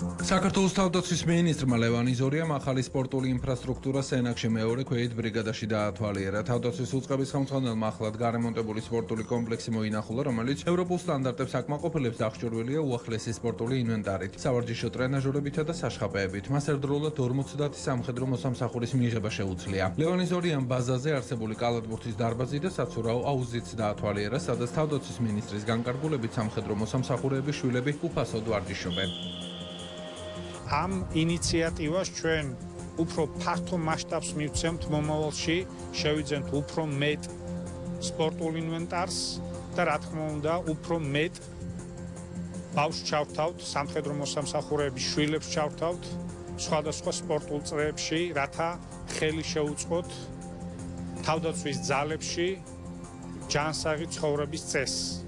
საქართველოს თავდაცვის მინისტრმა ლევან იზორიამ ახალი სპორტული ინფრასტრუქტურა სენაკში მეორე ქვეით ბრიგადაში დაათვალიერა. თავდაცვის უწყების ხელმძღვანელმა ახლად გარემონტებული სპორტული კომპლექსი მოინახულა, რომელიც ევროპულ სტანდარტებს აკმაყოფილებს, აღჭურვილია უახლესი სპორტული ინვენტარით, სავარჯიშო ტრენაჟორებითა და საშხაპეებით. მას ერთდროულად 50 სამხედრო მოსამსახურის მიღება შეუძლია. ლევან იზორიამ ბაზაზე არსებული კალათბურთის დარბაზი და საცურაო აუზიც დაათვალიერა, სადაც თავდაცვის მინისტრის განკარგულებით სამხედრო მოსამსახურეების შვილები უფასოდ ვარჯიშობენ. Am ინიციატივას ჩვენ უფრო ფართო მასშტაბს მივცემთ მომავალში, შევიძენთ უფრო მეტ სპორტულ ინვენტარს და რა თქმა უნდა, უფრო მეტ ბავშვს ჩავთავთ, სამხედრო მოსამსახურეების შვილებს ჩავთავთ სხვადასხვა სპორტულ წრეებში, რათა ხელი შეუწყოთ თავდაცვის ძალებში ჯანსაღი ცხოვრების წესს.